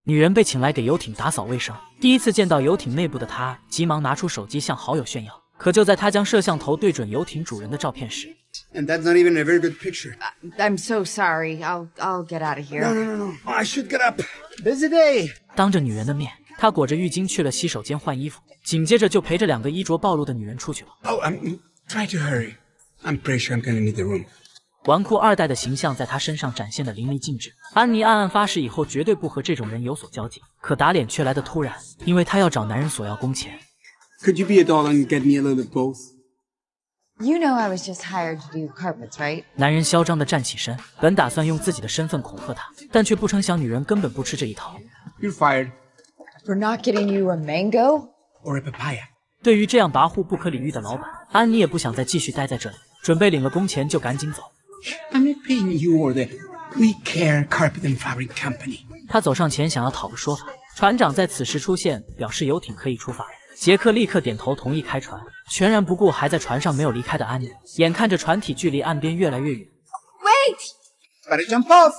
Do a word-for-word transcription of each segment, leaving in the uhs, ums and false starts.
女人被请来给游艇打扫卫生。第一次见到游艇内部的她，急忙拿出手机向好友炫耀。可就在她将摄像头对准游艇主人的照片时 ，And that's not even a very good picture. I'm so sorry. I'll I'll get out of here. No, no, no, no. I should get up. Busy day. 当着女人的面，他裹着浴巾去了洗手间换衣服，紧接着就陪着两个衣着暴露的女人出去了。 Oh, I'm try to hurry. I'm pretty sure I'm gonna need the room. 纨绔二代的形象在他身上展现的淋漓尽致。安妮暗暗发誓以后绝对不和这种人有所交集，可打脸却来得突然，因为她要找男人索要工钱。 Could you be a doll and get me a little bit both? You know I was just hired to do carpets, right? 男人嚣张地站起身，本打算用自己的身份恐吓她，但却不成想女人根本不吃这一套。 You're fired. For not getting you a mango? Or a papaya. 对于这样跋扈不可理喻的老板，安妮也不想再继续待在这里，准备领了工钱就赶紧走。 I'm not paying you or the We Care Carpet and Fabric Company. 他走上前想要讨个说法，船长在此时出现，表示游艇可以出发。杰克立刻点头同意开船，全然不顾还在船上没有离开的安妮。眼看着船体距离岸边越来越远 Wait! Better jump off!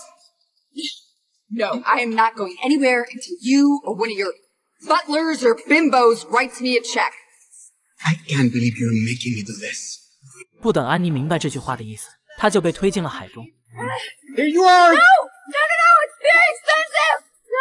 No, I am not going anywhere until you or one of your butlers or bimbos writes me a check. I can't believe you're making me do this. 不等安妮明白这句话的意思，她就被推进了海中。 Here you are! No! No, no, no! It's very expensive!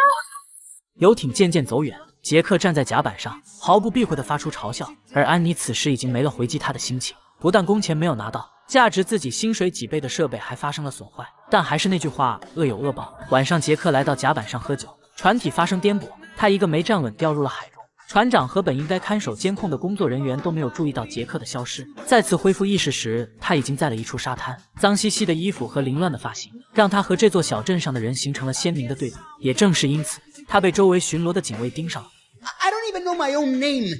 No! 游艇渐渐走远，杰克站在甲板上，毫不避讳地发出嘲笑，而安妮此时已经没了回击他的心情。不但工钱没有拿到，价值自己薪水几倍的设备还发生了损坏。但还是那句话，恶有恶报。晚上，杰克来到甲板上喝酒，船体发生颠簸，他一个没站稳掉入了海中。船长和本应该看守监控的工作人员都没有注意到杰克的消失。再次恢复意识时，他已经在了一处沙滩。脏兮兮的衣服和凌乱的发型，让他和这座小镇上的人形成了鲜明的对比。也正是因此，他被周围巡逻的警卫盯上了。 I don't even know my own name.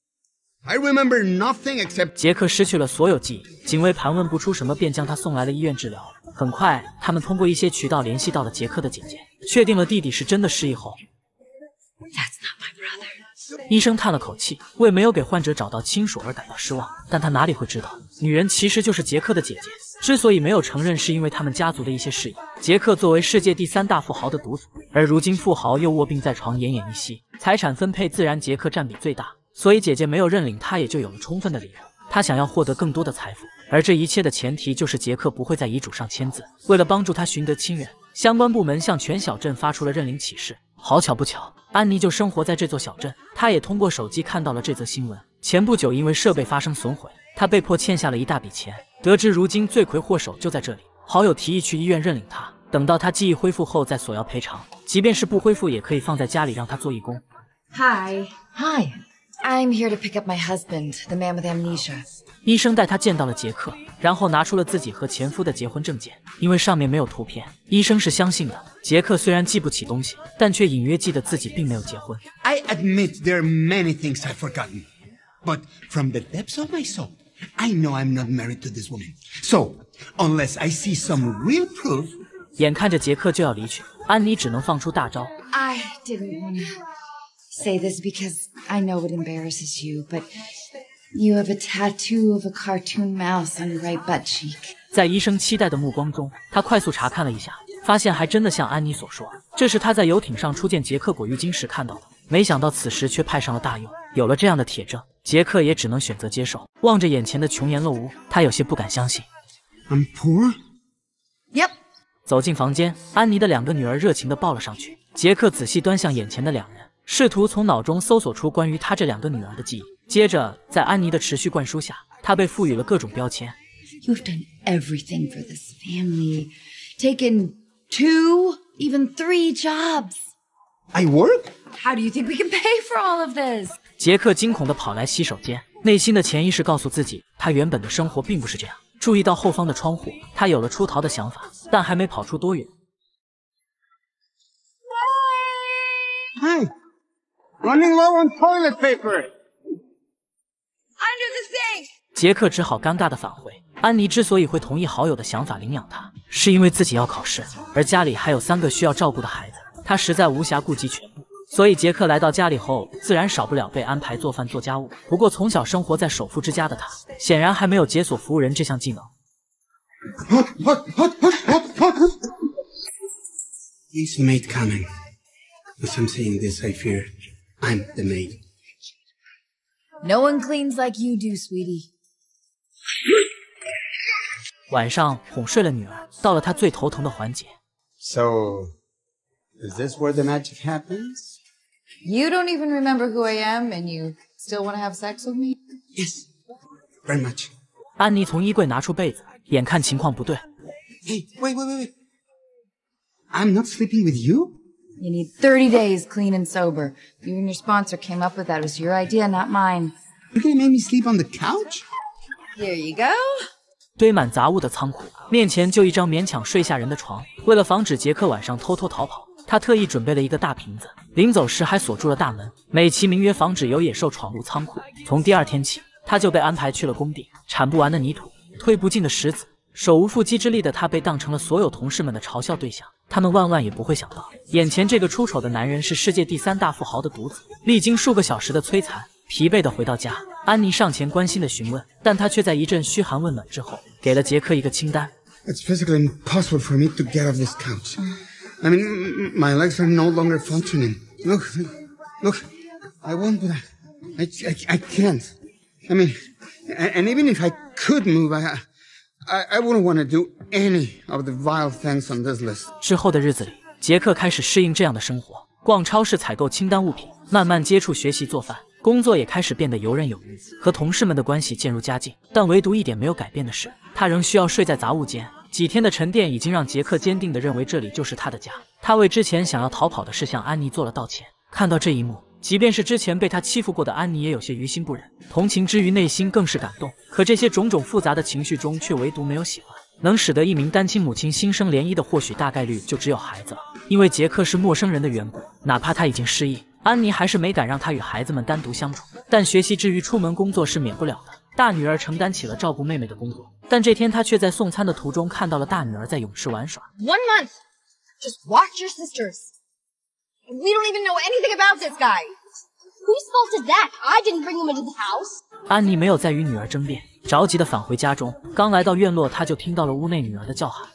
I remember nothing except 杰克失去了所有记忆，警卫盘问不出什么，便将他送来了医院治疗。很快，他们通过一些渠道联系到了杰克的姐姐，确定了弟弟是真的失忆后， That's not my brother. 医生叹了口气，为没有给患者找到亲属而感到失望。但他哪里会知道，女人其实就是杰克的姐姐。之所以没有承认，是因为他们家族的一些事宜。杰克作为世界第三大富豪的独子，而如今富豪又卧病在床，奄奄一息，财产分配自然杰克占比最大。所以姐姐没有认领他，也就有了充分的理由。他想要获得更多的财富，而这一切的前提就是杰克不会在遗嘱上签字。为了帮助他寻得亲人，相关部门向全小镇发出了认领启事。好巧不巧，安妮就生活在这座小镇，她也通过手机看到了这则新闻。前不久因为设备发生损毁，她被迫欠下了一大笔钱。得知如今罪魁祸首就在这里，好友提议去医院认领他，等到他记忆恢复后再索要赔偿，即便是不恢复也可以放在家里让他做义工。 Hi. Hi. I'm here to pick up my husband, the man with amnesia. 医生带他见到了杰克，然后拿出了自己和前夫的结婚证件。因为上面没有图片，医生是相信的。杰克虽然记不起东西，但却隐约记得自己并没有结婚。 I admit there are many things I've forgotten. But from the depths of my soul, I know I'm not married to this woman. So, unless I see some real proof... 眼看着杰克就要离去，安妮只能放出大招。 I didn't want to say this because I know it embarrasses you, but you have a tattoo of a cartoon mouse on your right butt cheek. 在医生期待的目光中，他快速查看了一下，发现还真的像安妮所说，这是他在游艇上初见杰克裹浴巾时看到的。没想到此时却派上了大用。有了这样的铁证，杰克也只能选择接受。望着眼前的穷颜陋物，他有些不敢相信。 I'm poor? Yep. 走进房间，安妮的两个女儿热情地抱了上去。杰克仔细端详眼前的两人，试图从脑中搜索出关于他这两个女儿的记忆。接着，在安妮的持续灌输下，他被赋予了各种标签。 You've done everything for this family. Taken two, even three jobs. I work? How do you think we can pay for all of this? 杰克惊恐地跑来洗手间，内心的潜意识告诉自己，他原本的生活并不是这样。注意到后方的窗户，他有了出逃的想法，但还没跑出多远。 Hi. Running low on toilet paper. Under the sink! 杰克只好尴尬地返回。安妮之所以会同意好友的想法领养他，是因为自己要考试，而家里还有三个需要照顾的孩子，他实在无暇顾及全部。所以杰克来到家里后，自然少不了被安排做饭做家务。不过从小生活在首富之家的他，显然还没有解锁服务人这项技能。 Hot, hot, hot, hot, hot, hot. Is mate coming? As I'm saying this, I fear I'm the maid. No one cleans like you do, sweetie. 晚上哄睡了女儿，到了她最头疼的环节。 So, is this where the magic happens? You don't even remember who I am, and you still want to have sex with me? Yes, very much. 安妮从衣柜拿出被子，眼看情况不对。 Hey, wait, wait, wait, wait. I'm not sleeping with you? You need thirty days clean and sober. You and your sponsor came up with that. It was your idea, not mine. You're gonna make me sleep on the couch? Here you go. 堆满杂物的仓库，面前就一张勉强睡下人的床。为了防止杰克晚上偷偷逃跑，他特意准备了一个大瓶子，临走时还锁住了大门，美其名曰防止有野兽闯入仓库。从第二天起，他就被安排去了工地，铲不完的泥土，推不尽的石子，手无缚鸡之力的他被当成了所有同事们的嘲笑对象。他们万万也不会想到，眼前这个出丑的男人是世界第三大富豪的独子。历经数个小时的摧残，疲惫的回到家，安妮上前关心的询问，但他却在一阵嘘寒问暖之后，给了杰克一个清单。 It's physically impossible for me to get off this couch. I mean, my legs are no longer functioning. Look, look, I won't do that. I, I, I can't. I mean, and even if I could move, I, I, I wouldn't want to do any of the vile things on this list. 之后的日子里，杰克开始适应这样的生活，逛超市采购清单物品，慢慢接触学习做饭，工作也开始变得游刃有余，和同事们的关系渐入佳境。但唯独一点没有改变的是，他仍需要睡在杂物间。几天的沉淀已经让杰克坚定地认为这里就是他的家。他为之前想要逃跑的事向安妮做了道歉。看到这一幕，即便是之前被他欺负过的安妮也有些于心不忍，同情之余内心更是感动。可这些种种复杂的情绪中，却唯独没有喜欢。能使得一名单亲母亲心生涟漪的，或许大概率就只有孩子了。因为杰克是陌生人的缘故，哪怕他已经失忆，安妮还是没敢让他与孩子们单独相处。但学习之余出门工作是免不了的，大女儿承担起了照顾妹妹的工作。但这天她却在送餐的途中看到了大女儿在泳池玩耍。 One month. Just watch your sisters. We don't even know anything about this guy. Whose fault is that? I didn't bring him into the house. 安妮没有再与女儿争辩，着急地返回家中。刚来到院落，她就听到了屋内女儿的叫喊。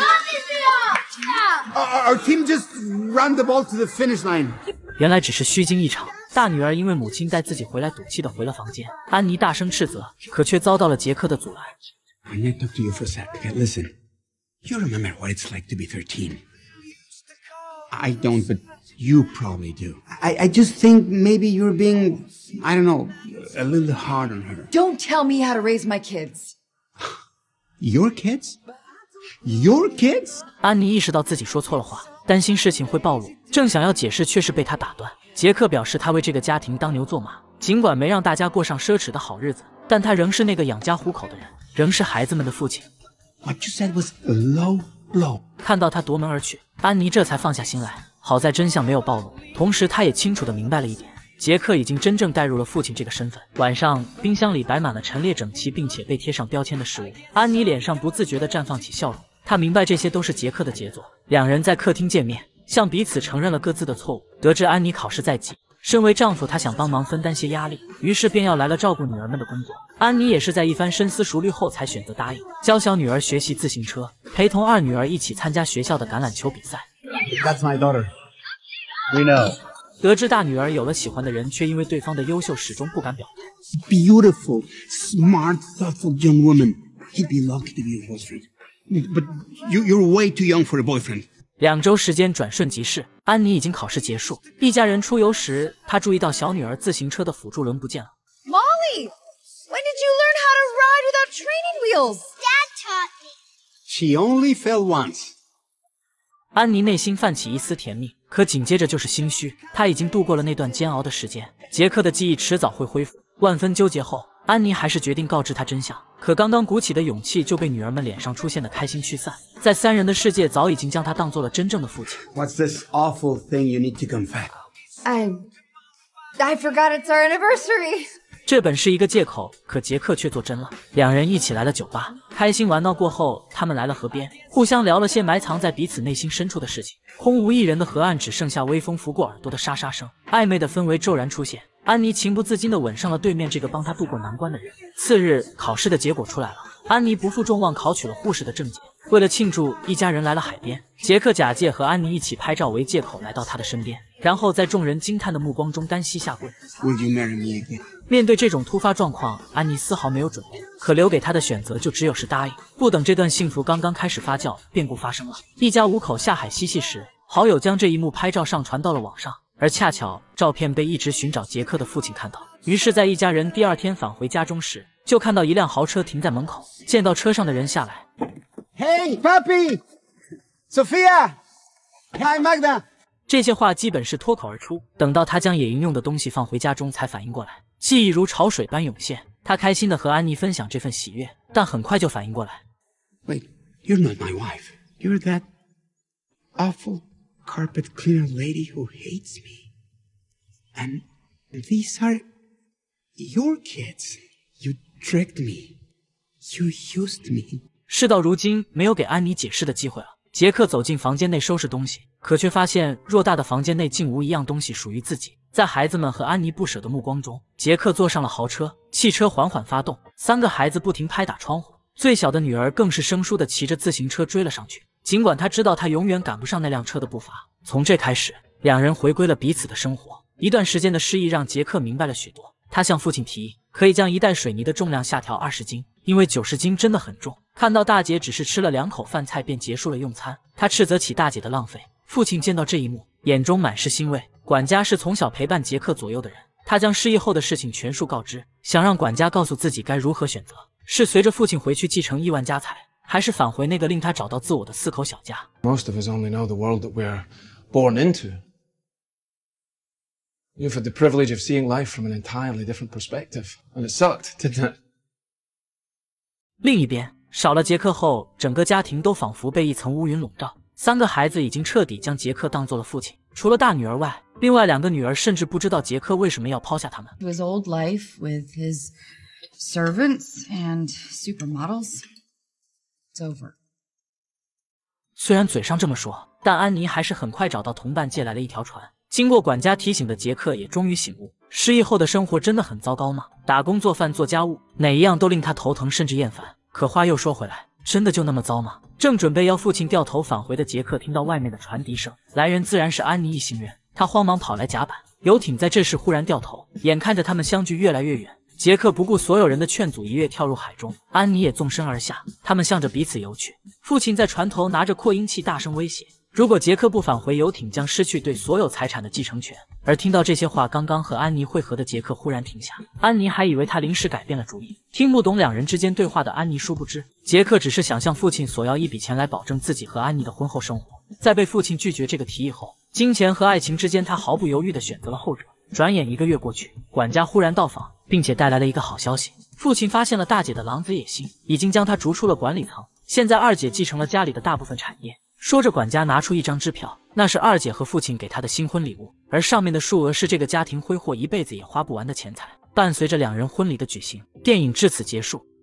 Our, our team just ran the ball to the finish line. 原来只是虚惊一场。大女儿因为母亲带自己回来赌气地回了房间。安妮大声斥责，可却遭到了杰克的阻拦。 I need to talk to you for a sec. Okay, listen. You remember what it's like to be thirteen. I don't, but you probably do. I, I just think maybe you're being, I don't know, a little hard on her. Don't tell me how to raise my kids. Your kids? Your kids? 安妮意识到自己说错了话，担心事情会暴露，正想要解释，却是被他打断。杰克表示他为这个家庭当牛做马，尽管没让大家过上奢侈的好日子，但他仍是那个养家糊口的人，仍是孩子们的父亲。 What you said was a low blow. 看到他夺门而去，安妮这才放下心来。好在真相没有暴露，同时她也清楚地明白了一点：杰克已经真正带入了父亲这个身份。晚上，冰箱里摆满了陈列整齐并且被贴上标签的食物，安妮脸上不自觉地绽放起笑容。她明白这些都是杰克的杰作。两人在客厅见面，向彼此承认了各自的错误。得知安妮考试在即，身为丈夫，他想帮忙分担些压力，于是便要来了照顾女儿们的工作。安妮也是在一番深思熟虑后才选择答应，教小女儿学习自行车，陪同二女儿一起参加学校的橄榄球比赛。 That's my daughter. We know. 得知大女儿有了喜欢的人，却因为对方的优秀始终不敢表态。 Beautiful, smart, thoughtful young woman. He'd be lucky to be your boyfriend. But you, you're way too young for a boyfriend. 两周时间转瞬即逝，安妮已经考试结束。一家人出游时，她注意到小女儿自行车的辅助轮不见了。 Molly, when did you learn how to ride without training wheels? Dad taught me. She only fell once. 安妮内心泛起一丝甜蜜，可紧接着就是心虚。她已经度过了那段煎熬的时间，杰克的记忆迟早会恢复。万分纠结后，安妮还是决定告知他真相。可刚刚鼓起的勇气就被女儿们脸上出现的开心驱散。在三人的世界，早已经将他当做了真正的父亲。 What's this awful thing you need to confess? I... I forgot it's our anniversary. 这本是一个借口，可杰克却做真了。两人一起来了酒吧，开心玩闹过后，他们来了河边，互相聊了些埋藏在彼此内心深处的事情。空无一人的河岸，只剩下微风拂过耳朵的沙沙声，暧昧的氛围骤然出现。安妮情不自禁地吻上了对面这个帮她度过难关的人。次日，考试的结果出来了，安妮不负众望，考取了护士的证件。为了庆祝，一家人来了海边。杰克假借和安妮一起拍照为借口来到她的身边。 然后在众人惊叹的目光中单膝下跪。 Will you marry me again? 面对这种突发状况，安妮丝毫没有准备，可留给她的选择就只有是答应。不等这段幸福刚刚开始发酵，变故发生了。一家五口下海嬉戏时，好友将这一幕拍照上传到了网上，而恰巧照片被一直寻找杰克的父亲看到。于是，在一家人第二天返回家中时，就看到一辆豪车停在门口，见到车上的人下来。 Hey, Papi! Sophia! Hi, Magda! 这些话基本是脱口而出，等到他将野营用的东西放回家中才反应过来，记忆如潮水般涌现。他开心地和安妮分享这份喜悦，但很快就反应过来。 Wait, you're not my wife. You're that awful carpet cleaner lady who hates me. And these are your kids. You tricked me. You used me. 事到如今，没有给安妮解释的机会了。杰克走进房间内收拾东西，可却发现偌大的房间内竟无一样东西属于自己。在孩子们和安妮不舍的目光中，杰克坐上了豪车，汽车缓缓发动，三个孩子不停拍打窗户，最小的女儿更是生疏地骑着自行车追了上去。尽管他知道他永远赶不上那辆车的步伐，从这开始，两人回归了彼此的生活。一段时间的失忆让杰克明白了许多，他向父亲提议，可以将一袋水泥的重量下调二十斤，因为九十斤真的很重。看到大姐只是吃了两口饭菜便结束了用餐，他斥责起大姐的浪费。父亲见到这一幕，眼中满是欣慰。管家是从小陪伴杰克左右的人，他将失忆后的事情全数告知，想让管家告诉自己该如何选择，是随着父亲回去继承亿万家财，还是返回那个令他找到自我的四口小家。 Most of us only know the world that we're born into. You've had the privilege of seeing life from an entirely different perspective, and it sucked, didn't it? 另一边，少了杰克后，整个家庭都仿佛被一层乌云笼罩。三个孩子已经彻底将杰克当作了父亲，除了大女儿外，另外两个女儿甚至不知道杰克为什么要抛下他们。 His old life with his servants and supermodels. It's over. 虽然嘴上这么说，但安妮还是很快找到同伴借来了一条船。经过管家提醒的杰克也终于醒悟，失忆后的生活真的很糟糕吗？打工做饭做家务，哪一样都令他头疼甚至厌烦。可话又说回来，真的就那么糟吗？正准备要父亲掉头返回的杰克听到外面的传笛声，来人自然是安妮一行人。他慌忙跑来甲板，游艇在这时忽然掉头，眼看着他们相距越来越远。杰克不顾所有人的劝阻，一跃跳入海中，安妮也纵身而下，他们向着彼此游去。父亲在船头拿着扩音器大声威胁，如果杰克不返回游艇，将失去对所有财产的继承权。而听到这些话，刚刚和安妮会合的杰克忽然停下。安妮还以为他临时改变了主意，听不懂两人之间对话的安妮殊不知，杰克只是想向父亲索要一笔钱来保证自己和安妮的婚后生活。在被父亲拒绝这个提议后，金钱和爱情之间，他毫不犹豫地选择了后者。转眼一个月过去，管家忽然到访，并且带来了一个好消息。父亲发现了大姐的狼子野心，已经将她逐出了管理层。现在二姐继承了家里的大部分产业。说着，管家拿出一张支票，那是二姐和父亲给她的新婚礼物，而上面的数额是这个家庭挥霍一辈子也花不完的钱财。伴随着两人婚礼的举行，电影至此结束。